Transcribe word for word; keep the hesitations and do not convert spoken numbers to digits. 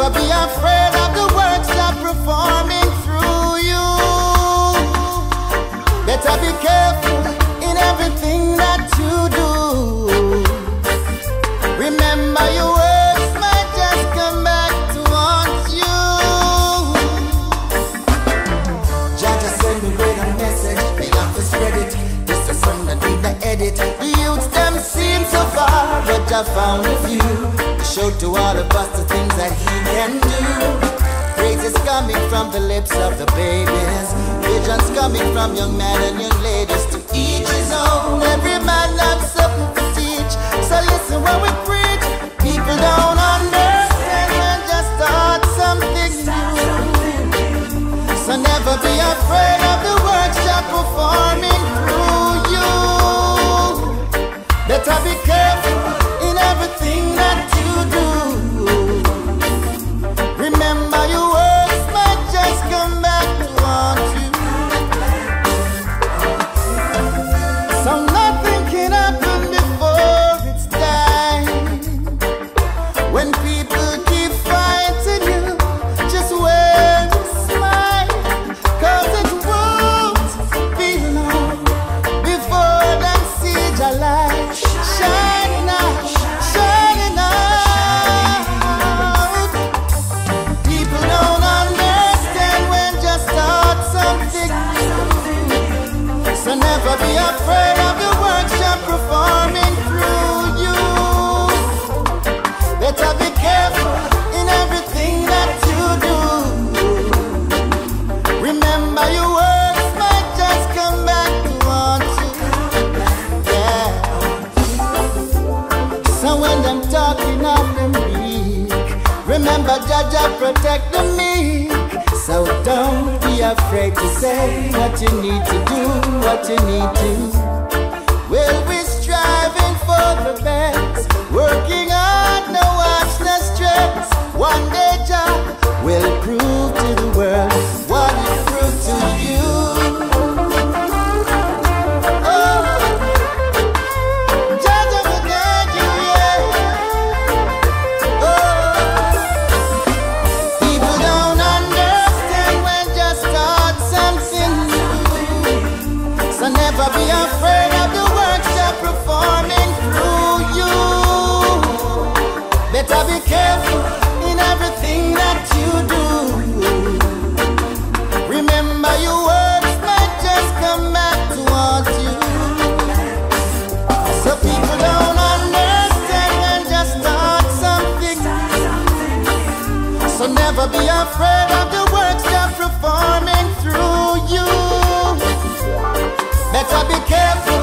never be afraid of the works I'm performing through you. Better be careful in everything that you do. Remember your words might just come back to haunt you. Jaja send me with a message, me have to spread it. This is song that need the edit. The youths them seem so far, but I found a few to show to all of us the things that he can do. Praises coming from the lips of the babies, visions coming from young men and young ladies. To each his own, every man loves something to teach. So listen when we preach. People don't understand when just start something new. So never be afraid of the works you're performing through you. Better be careful in everything that you do. Remember your words might just come back to haunt you. So nothing can happen before it's time. When people keep fighting you, just wear a smile, cause it won't be long before them see your light shining out, shining out. People don't understand when just start something new. So never be afraid of the works you're performing through you. Better be careful in everything that you do. Remember your words might just come back to haunt you. Yeah. So when them talking of them weak, remember Jaja protect the meek. So don't be afraid to say what you need to do, what you need to. Well, we're striving for the best, working hard, no watch, no stress. One day Jah will prove to the world what it proved to you. Oh, Jaja will guide you, yeah. Oh, people don't understand when just start something new. So never be afraid of the works you're performing through you. Better be careful in everything that you do. Remember your words might just come back to haunt you. So people don't understand when just start something new. So never be afraid of the works you're performing through you. Better be careful